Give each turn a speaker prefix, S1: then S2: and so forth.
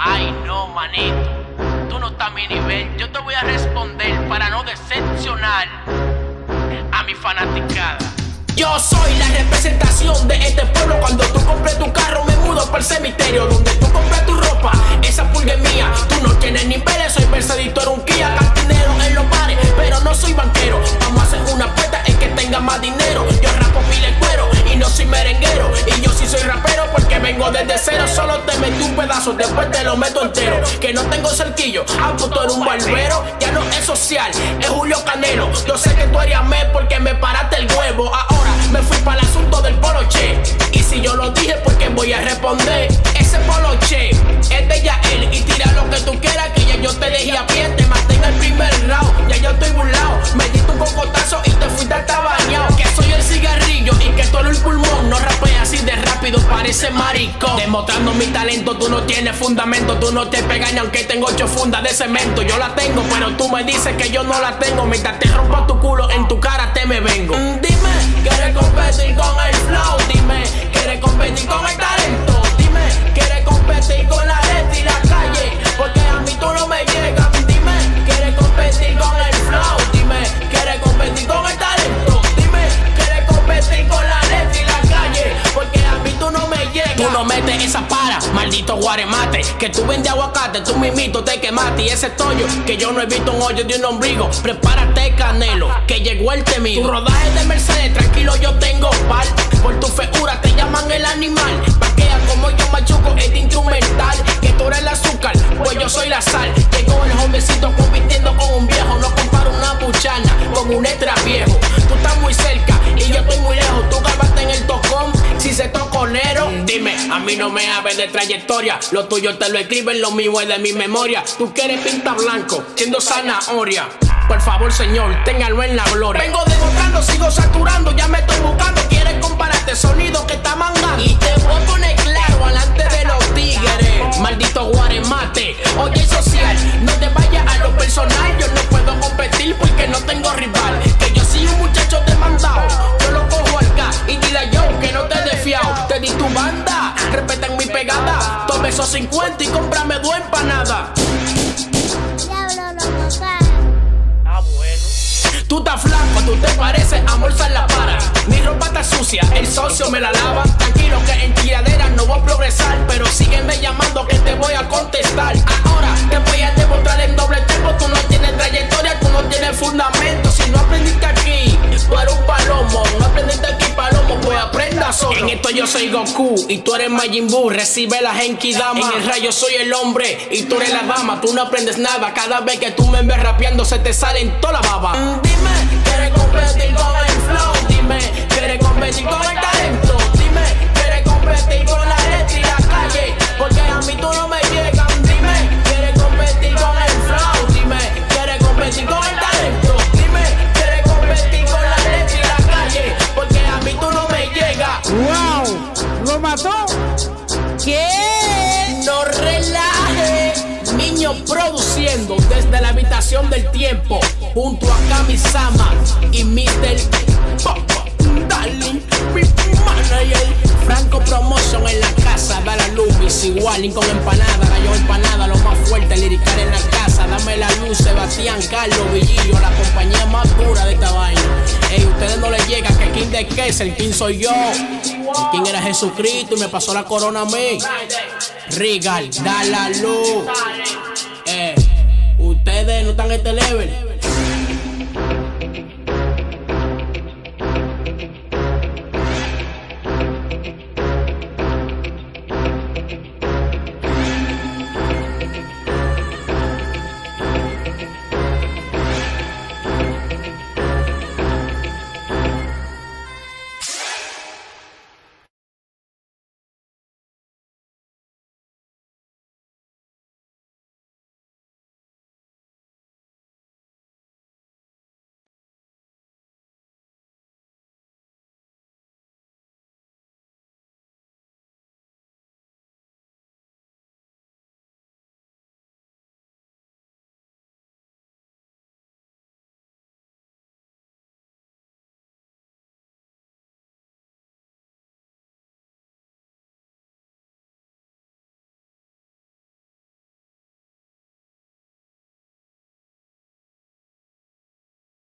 S1: Ay, no, manito. Tú no estás a mi nivel. Yo te voy a responder para no decepcionar a mi fanaticada. Yo soy la representación de este pueblo. Cuando tú compres tu carro, me mudo para el cementerio. Donde tú compres tu ropa, esa pulga es mía. Tú no tienes ni pele, soy Mercedito, un Kia. Cantinero en los bares, pero no soy banquero. Vamos a hacer una apuesta, el que tenga más dinero. Yo rapo pile cuero y no soy merenguero. Y yo sí soy rapero porque vengo desde cero. Solo te metí un pedazo, después te lo meto entero. Que no tengo cerquillo, aunque tú eres un barbero. Ya no es social, es Julio Canelo. Yo sé que tú eres amé porque me paraste el huevo. Ahora me fui para el asunto del poloche. Y si yo lo dije, porque voy a responder. Ese poloche es de Yael. Y tira lo que tú quieras, que ya yo te dejé a pie. Te maté en el primer round, ya yo estoy burlado. Me diste un cocotazo y te fuiste hasta bañado. Que soy el cigarrillo y que tú eres el pulmón. No rapeas así de rápido, parece maricón. Demostrando mi talento, tú no tienes fundamento. Tú no te pegas ni aunque tengo 8 fundas de cemento. Yo la tengo, pero tú me dices que yo no la tengo. Mientras te rompo tu culo, en tu cara te me vengo. Dime, ¿quieres competir con el flow? Dime, ¿quieres competir con el talento? Dime, ¿quieres competir con la letra y la calle? Porque a mí tú no me llegas. Dime, ¿quieres competir con el flow? Dime, ¿quieres competir con el talento? Dime, ¿quieres competir con la letra y la calle? Porque a mí tú no me llegas. Tú no metes esa para, maldito guaremate. Que tú vendes aguacate, tú mismito te quemaste. Y ese tollo, que yo no he visto un hoyo de un ombligo. Prepárate, Canelo, que llegó el temido. Tu rodaje de Mercedes, tranquilo, yo tengo par. Por tu feura te llaman el animal. Paquea como yo machuco este instrumental. Que tú eres el azúcar, pues yo soy la sal. Llegó el jovencito compitiendo con un viejo. No comparo una buchana con un extra viejo. Tú estás muy cerca y yo estoy muy lejos. Tú grabaste en el tocón, si se toconero. Dime, a mí no me hables de trayectoria. Lo tuyo te lo escriben, lo mío es de mi memoria. Tú quieres pinta blanco, siendo zanahoria. Por favor, señor, téngalo en la gloria. Vengo demostrando, sigo saturando, ya me estoy buscando. Quieres compararte sonido que está mangando. Y te voy a poner claro alante de los tigres. Maldito guaremate, oye social, no te vayas a lo personal. Yo no puedo competir porque no tengo rival. Que yo soy un muchacho demandado. Yo lo cojo acá y dile a yo que no te he desfiado. Te di tu banda, respetan mi pegada. Tome esos 50 y cómprame 2 empanadas. Tú estás flaco, tú te pareces a Morsa en la para. Mi ropa está sucia, el socio me la lava. Tranquilo que en tiradera no voy a progresar, pero sígueme llamando que te voy a contestar. Ahora te voy a demostrar en doble tempo. Tú no tienes trayectoria, tú no tienes fundamento. Si no aprendiste aquí, tú eres un palomo. No aprendiste aquí, palomo, pues aprenda solo. En esto yo soy Goku y tú eres Majin Buu. Recibe la Genki Dama. En el rayo soy el hombre y tú eres la dama. Tú no aprendes nada, cada vez que tú me ves rapeando se te salen toda la baba. Dime, ¿quieres competir con el flow? Dime, ¿quieres competir con el talento? Dime, ¿quieres competir con la letra y la calle? Porque a mí tú no me llegas. Dime, ¿quieres competir con el flow? Dime, ¿quieres competir con el talento? Dime, ¿quieres competir con la letra y la calle? Porque a mí tú no me llegas.
S2: ¡Wow! ¿Lo mató?
S1: ¿Qué? No relaje. Niño produciendo desde la habitación del tiempo, junto a Kami-sama y Mr. Papa, Darling, mi manager. Franco Promotion en la casa, da la luz, igual con empanada, gallo empanada, lo más fuerte, lirical en la casa. Dame la luz, Sebastián, Carlos, Villillo, la compañía más dura de esta vaina. Ey, ustedes no les llega que King de Queso, el King soy yo. El King era Jesucristo y me pasó la corona a mí. Regal, da la luz. Ustedes no están en este level.